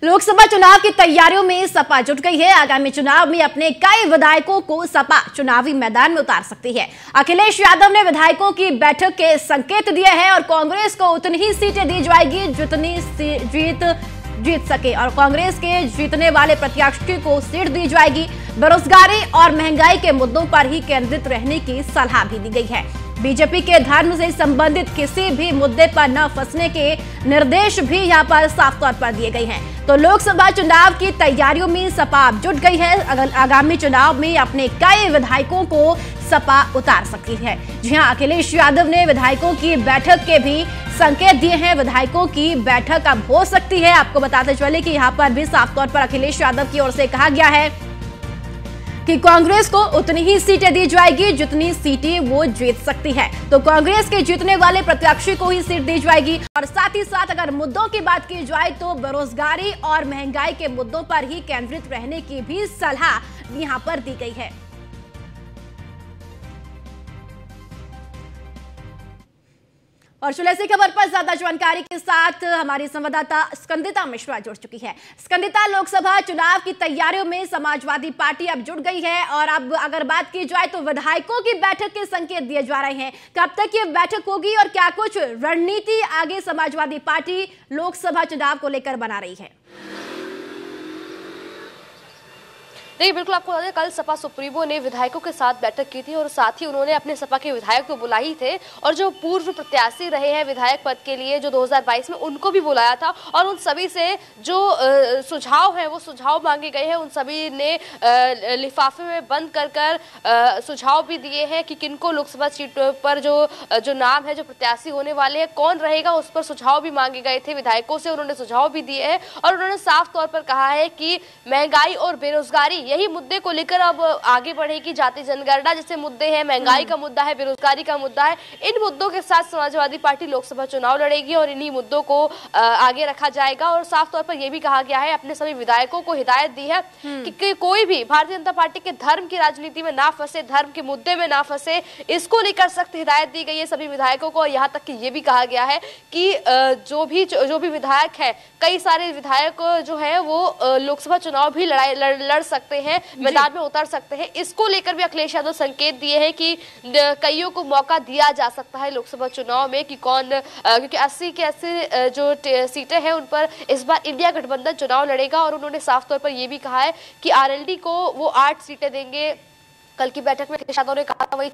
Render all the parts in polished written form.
लोकसभा चुनाव की तैयारियों में सपा जुट गई है। आगामी चुनाव में अपने कई विधायकों को सपा चुनावी मैदान में उतार सकती है। अखिलेश यादव ने विधायकों की बैठक के संकेत दिए हैं और कांग्रेस को उतनी ही सीटें दी जाएगी जितनी जीत सके और कांग्रेस के जीतने वाले प्रत्याशी को सीट दी जाएगी। बेरोजगारी और महंगाई के मुद्दों पर ही केंद्रित रहने की सलाह भी दी गई है। बीजेपी के धर्म से संबंधित किसी भी मुद्दे पर न फंसने के निर्देश भी यहां पर साफ तौर पर दिए गए हैं। तो लोकसभा चुनाव की तैयारियों में सपा जुट गई है। आगामी चुनाव में अपने कई विधायकों को सपा उतार सकती है। जी हां, अखिलेश यादव ने विधायकों की बैठक के भी संकेत दिए हैं। विधायकों की बैठक अब हो सकती है। आपको बताते चले कि यहां पर भी साफ तौर पर अखिलेश यादव की ओर से कहा गया है कि कांग्रेस को उतनी ही सीटें दी जाएगी जितनी सीटें वो जीत सकती है। तो कांग्रेस के जीतने वाले प्रत्याशी को ही सीट दी जाएगी। और साथ ही साथ अगर मुद्दों की बात की जाए तो बेरोजगारी और महंगाई के मुद्दों पर ही केंद्रित रहने की भी सलाह यहां पर दी गई है। और चुलेसी खबर पर ज्यादा जानकारी के साथ हमारी संवाददाता स्कंदिता मिश्रा जुड़ चुकी है। स्कंदिता, लोकसभा चुनाव की तैयारियों में समाजवादी पार्टी अब जुट गई है और अब अगर बात की जाए तो विधायकों की बैठक के संकेत दिए जा रहे हैं। कब तक ये बैठक होगी और क्या कुछ रणनीति आगे समाजवादी पार्टी लोकसभा चुनाव को लेकर बना रही है? नहीं, बिल्कुल आपको बता दें, कल सपा सुप्रीमो ने विधायकों के साथ बैठक की थी और साथ ही उन्होंने अपने सपा के विधायक तो बुलाए ही थे और जो पूर्व प्रत्याशी रहे हैं विधायक पद के लिए जो 2022 में उनको भी बुलाया था और उन सभी से जो सुझाव हैं वो सुझाव मांगे गए हैं। उन सभी ने लिफाफे में बंद कर सुझाव भी दिए हैं कि किनको लोकसभा सीट पर जो नाम है, जो प्रत्याशी होने वाले हैं, कौन रहेगा, उस पर सुझाव भी मांगे गए थे विधायकों से। उन्होंने सुझाव भी दिए हैं और उन्होंने साफ तौर पर कहा है कि महंगाई और बेरोजगारी यही मुद्दे को लेकर अब आगे बढ़ेगी। जाति जनगणना जैसे मुद्दे हैं, महंगाई का मुद्दा है, बेरोजगारी का मुद्दा है, इन मुद्दों के साथ समाजवादी पार्टी लोकसभा चुनाव लड़ेगी और इन्हीं मुद्दों को आगे रखा जाएगा। और साफ तौर पर यह भी कहा गया है, अपने सभी विधायकों को हिदायत दी है कि कोई भी भारतीय जनता पार्टी के धर्म की राजनीति में ना फंसे, धर्म के मुद्दे में ना फंसे, इसको लेकर सख्त हिदायत दी गई है सभी विधायकों को। यहाँ तक कि ये भी कहा गया है कि जो भी विधायक है, कई सारे विधायक जो है वो लोकसभा चुनाव भी लड़ सकते हैं, मैदान में उतर सकते हैं। इसको लेकर भी अखिलेश यादव संकेत दिए हैं कि कईयों को मौका दिया जा सकता है लोकसभा चुनाव में कि कौन, क्योंकि 80 के 80 जो सीटें हैं उन पर इस बार इंडिया गठबंधन चुनाव लड़ेगा। और उन्होंने साफ तौर पर यह भी कहा है कि आरएलडी को वो 8 सीटें देंगे। कल की बैठक में अखिलेश यादव ने कहा था वही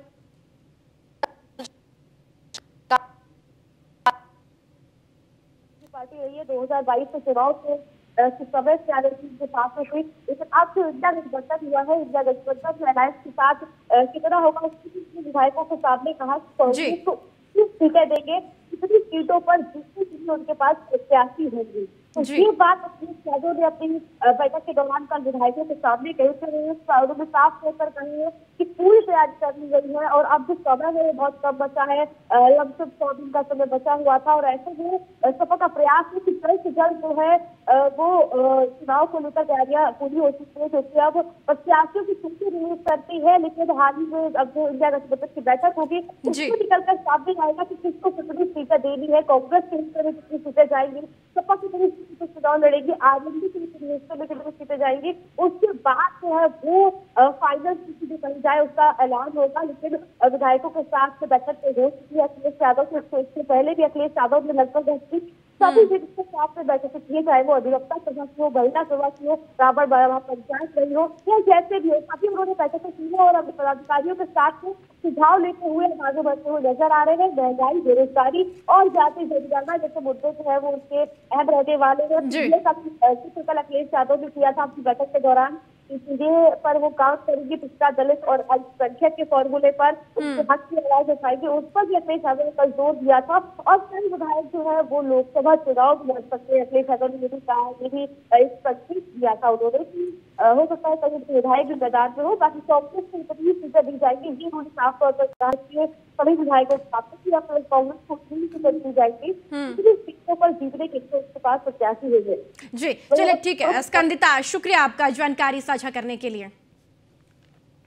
पार्टी रही है 2022 के चुनाव से समय से आरएलडी के साथ में हुई, लेकिन अब जो इंडिया गठबंधन हुआ है, इंडिया गठबंधन अलायंस के साथ कितना होगा उसकी विधायकों के सामने कहा कि कांग्रेस को 30 सीटें देंगे, कितनी सीटों पर जितनी उनके पास प्रत्याशी होंगे। तो ये बात अखिलेश यादव ने अपनी बैठक के दौरान कल विधायकों के सामने कही थी। उन्होंने साफ तौर पर कही है कि पूरी तैयारी कर ली गई है और अब जो समय है बहुत कम बचा है, लगभग 100 दिन का समय बचा हुआ था और ऐसे में सपा का प्रयास है कि जल्द से जल्द जो है वो चुनाव को लेकर तैयारियां पूरी हो चुकी है, क्योंकि अब प्रत्याशियों की सूची रिलीज करती है। लेकिन हाल ही में अब जो इंडिया गठबंधन की बैठक होगी उसको निकलकर सामने आएगा कि किसको कितनी सीटें देनी है, कांग्रेस के कितनी सीटें जाएंगी, सपा की चुनाव लड़ेगी, आरएलडी के लिए कितनी सीटें जाएंगी। उसके बाद जो है वो फाइनल सीट जो कही जाए उसका ऐलान होगा। लेकिन विधायकों के साथ बैठक हो चुकी है अखिलेश यादव से। इससे पहले भी अखिलेश यादव ने लगभग सभी जिसके साथ में बैठक की है, चाहे वो अधिवक्ता सभा की हो, महिला सभा की हो, रावण बाबा पंचायत रही हो या जैसे भी हो, सभी उन्होंने बैठक की है और अपने पदाधिकारियों के साथ में सुझाव लेते हुए आगे बढ़ते हुए नजर आ रहे हैं। महंगाई, बेरोजगारी और जाति जनगणना जैसे मुद्दे जो है वो उनके अहम रहने वाले हैं। जिक्र कल अखिलेश यादव ने किया था अपनी बैठक के दौरान, चीजें पर वो काम करेंगे, पिछड़ा दलित और अल्पसंख्यक के फॉर्मूले पर उसके हक की आवाज उठाएंगे, उस पर भी अखिलेश यादव ने कल जोर दिया था। और कई विधायक जो है वो लोकसभा चुनाव लड़ सकते हैं। अखिलेश यादव ने ये भी कहा, ये भी इस संकेत दिया था उन्होंने कि हो सकता है कई विधायक भी मैदान में हो, बाकी कांग्रेस को कितनी सीटें दी जाएंगी ये उन्होंने साफ तौर पर कहा कि सभी विधायकों को कांग्रेस को 3 सीटें दी जाएंगी, सीटों पर जीतने के लिए उसके पास प्रत्याशी होंगे। जी चलिए, ठीक है स्कंदिता, शुक्रिया आपका जानकारी साझा करने के लिए।